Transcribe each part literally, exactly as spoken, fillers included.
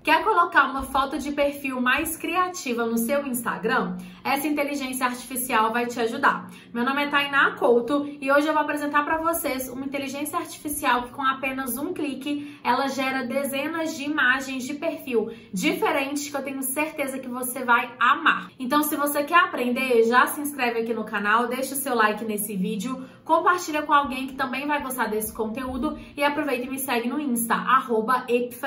Quer colocar uma foto de perfil mais criativa no seu Instagram? Essa inteligência artificial vai te ajudar. Meu nome é Tainá Couto e hoje eu vou apresentar para vocês uma inteligência artificial que com apenas um clique ela gera dezenas de imagens de perfil diferentes que eu tenho certeza que você vai amar. Então, se você quer aprender, já se inscreve aqui no canal, deixa o seu like nesse vídeo, compartilha com alguém que também vai gostar desse conteúdo e aproveita e me segue no Insta, arroba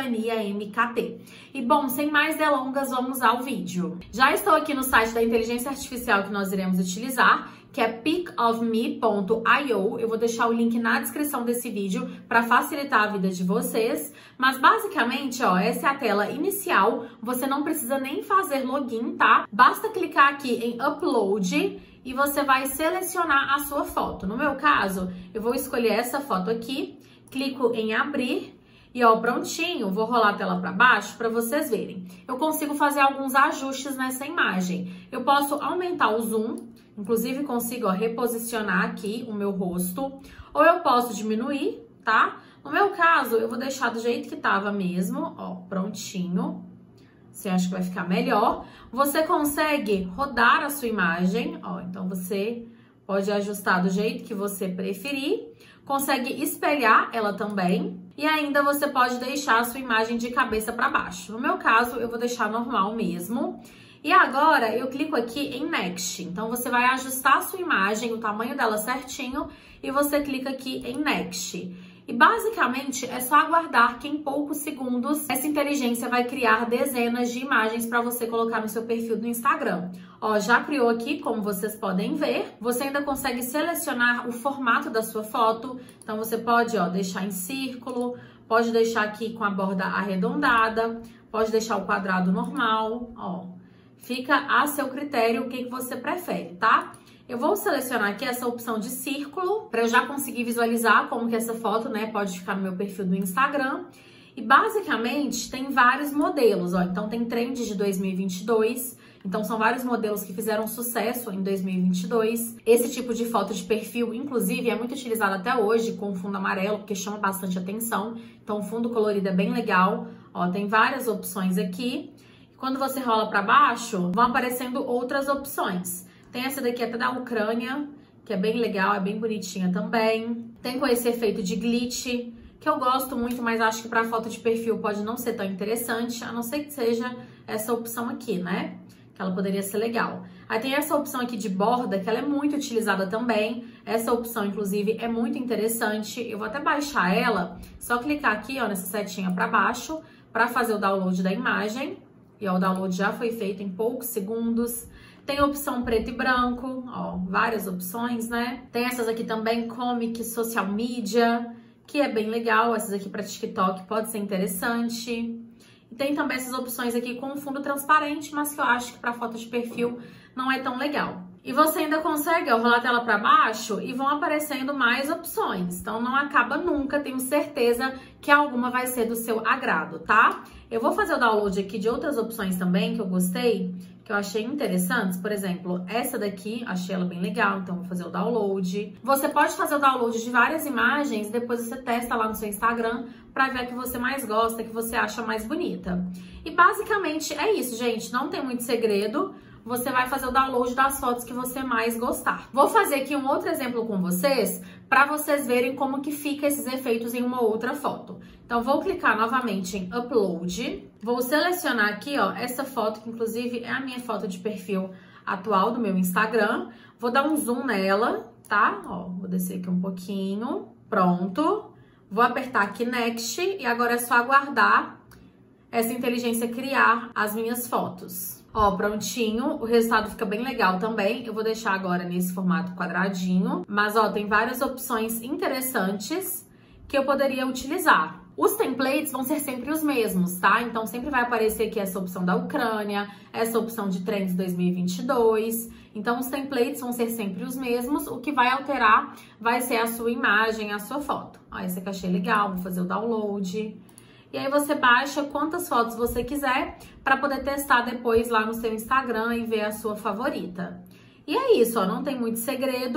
epifaniamkt. E bom, sem mais delongas, vamos ao vídeo. Já estou aqui no site da inteligência artificial que nós iremos utilizar, que é pic of me ponto i o. Eu vou deixar o link na descrição desse vídeo para facilitar a vida de vocês. Mas basicamente, ó, essa é a tela inicial. Você não precisa nem fazer login, tá? Basta clicar aqui em upload e você vai selecionar a sua foto. No meu caso, eu vou escolher essa foto aqui, clico em abrir. E ó, prontinho, vou rolar a tela para baixo para vocês verem. Eu consigo fazer alguns ajustes nessa imagem. Eu posso aumentar o zoom, inclusive consigo ó, reposicionar aqui o meu rosto. Ou eu posso diminuir, tá? No meu caso, eu vou deixar do jeito que tava mesmo, ó, prontinho. Você acha que vai ficar melhor? Você consegue rodar a sua imagem, ó, então você pode ajustar do jeito que você preferir. Consegue espelhar ela também. E ainda você pode deixar a sua imagem de cabeça para baixo. No meu caso, eu vou deixar normal mesmo. E agora, eu clico aqui em Next. Então, você vai ajustar a sua imagem, o tamanho dela certinho, e você clica aqui em Next. E basicamente, é só aguardar que em poucos segundos, essa inteligência vai criar dezenas de imagens para você colocar no seu perfil do Instagram. Ó, já criou aqui, como vocês podem ver. Você ainda consegue selecionar o formato da sua foto. Então, você pode, ó, deixar em círculo, pode deixar aqui com a borda arredondada, pode deixar o quadrado normal, ó. Fica a seu critério o que, que você prefere, tá? Eu vou selecionar aqui essa opção de círculo, para eu já conseguir visualizar como que essa foto, né, pode ficar no meu perfil do Instagram. E basicamente tem vários modelos, ó. Então tem trends de dois mil e vinte e dois, então são vários modelos que fizeram sucesso em dois mil e vinte e dois. Esse tipo de foto de perfil, inclusive, é muito utilizado até hoje com fundo amarelo, porque chama bastante atenção. Então o fundo colorido é bem legal, ó, tem várias opções aqui. Quando você rola para baixo, vão aparecendo outras opções. Tem essa daqui até da Ucrânia, que é bem legal, é bem bonitinha também. Tem com esse efeito de glitch, que eu gosto muito, mas acho que para foto de perfil pode não ser tão interessante, a não ser que seja essa opção aqui, né? Que ela poderia ser legal. Aí tem essa opção aqui de borda, que ela é muito utilizada também. Essa opção, inclusive, é muito interessante. Eu vou até baixar ela, só clicar aqui, ó, nessa setinha para baixo, para fazer o download da imagem. E ó, o download já foi feito em poucos segundos. Tem a opção preto e branco, ó, várias opções, né? Tem essas aqui também, comic, social media, que é bem legal. Essas aqui para TikTok pode ser interessante. E tem também essas opções aqui com fundo transparente, mas que eu acho que para foto de perfil não é tão legal. E você ainda consegue ó, rolar a tela para baixo e vão aparecendo mais opções. Então não acaba nunca, tenho certeza que alguma vai ser do seu agrado, tá? Eu vou fazer o download aqui de outras opções também que eu gostei, que eu achei interessantes. Por exemplo, essa daqui, achei ela bem legal, então vou fazer o download. Você pode fazer o download de várias imagens e depois você testa lá no seu Instagram para ver a que você mais gosta, a que você acha mais bonita. E basicamente é isso, gente, não tem muito segredo. Você vai fazer o download das fotos que você mais gostar. Vou fazer aqui um outro exemplo com vocês, para vocês verem como que fica esses efeitos em uma outra foto. Então, vou clicar novamente em Upload. Vou selecionar aqui, ó, essa foto, que inclusive é a minha foto de perfil atual do meu Instagram. Vou dar um zoom nela, tá? Ó, vou descer aqui um pouquinho. Pronto. Vou apertar aqui Next e agora é só aguardar essa inteligência criar as minhas fotos. Ó, prontinho, o resultado fica bem legal também. Eu vou deixar agora nesse formato quadradinho. Mas, ó, tem várias opções interessantes que eu poderia utilizar. Os templates vão ser sempre os mesmos, tá? Então, sempre vai aparecer aqui essa opção da Ucrânia, essa opção de Trends dois mil e vinte e dois. Então, os templates vão ser sempre os mesmos. O que vai alterar vai ser a sua imagem, a sua foto. Ó, esse aqui eu achei legal, vou fazer o download. E aí você baixa quantas fotos você quiser para poder testar depois lá no seu Instagram e ver a sua favorita. E é isso, ó, não tem muito segredo.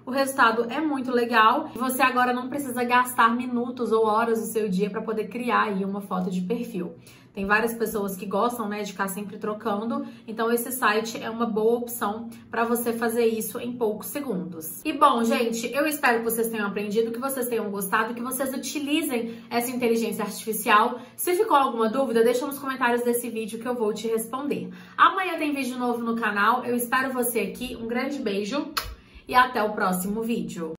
o resultado é muito legal. Você agora não precisa gastar minutos ou horas do seu dia para poder criar aí uma foto de perfil. Tem várias pessoas que gostam, né, de ficar sempre trocando, então esse site é uma boa opção para você fazer isso em poucos segundos. E bom, gente, eu espero que vocês tenham aprendido, que vocês tenham gostado, que vocês utilizem essa inteligência artificial. Se ficou alguma dúvida, deixa nos comentários desse vídeo que eu vou te responder. Amanhã tem vídeo novo no canal, eu espero você aqui, um grande beijo e até o próximo vídeo.